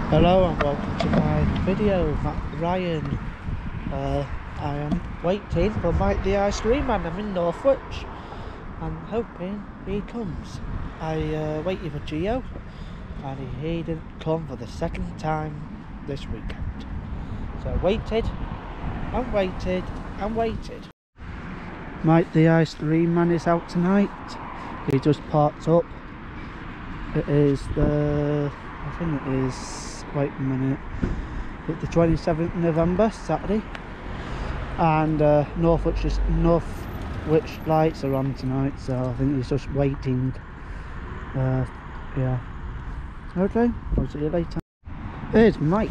Hello and welcome to my video, Ryan. I am waiting for Mike the Ice Cream Man. I'm in Northwich and hoping he comes. I waited for Gio and he didn't come for the second time this weekend. So I waited and waited and waited. Mike the Ice Cream Man is out tonight. He just parked up. It is I think it is, wait a minute, it's the 27th of November, Saturday, and Northwich lights are on tonight, so I think he's just waiting. Yeah. Okay, I'll see you later. Here's Mike.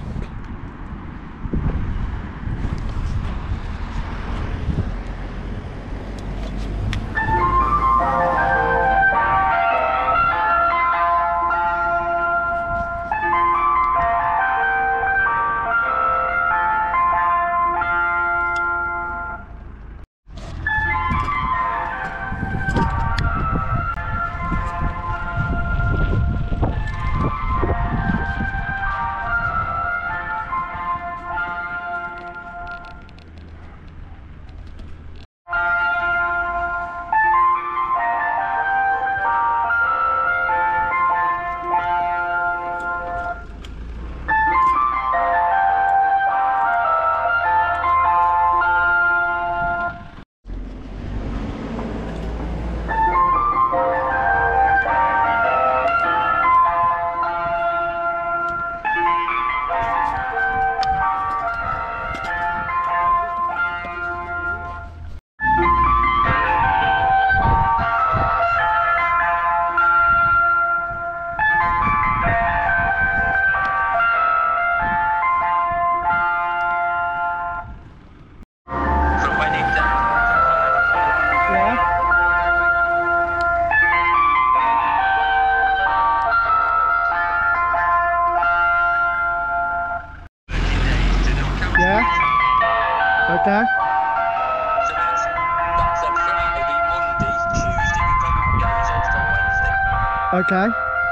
Okay. So that's on Friday, Monday, Tuesday, we probably won't get results till Wednesday. Okay.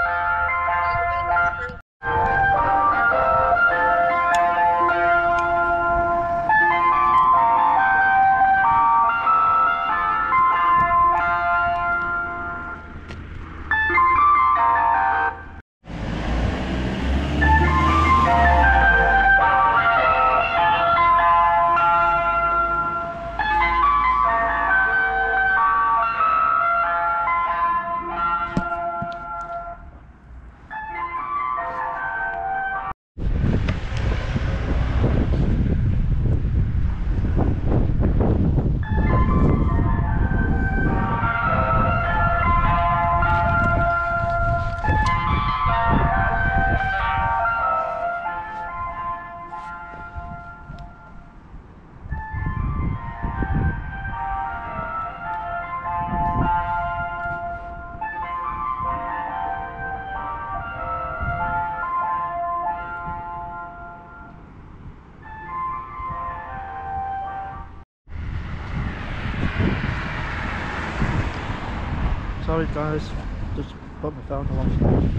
Sorry guys, just put my phone along.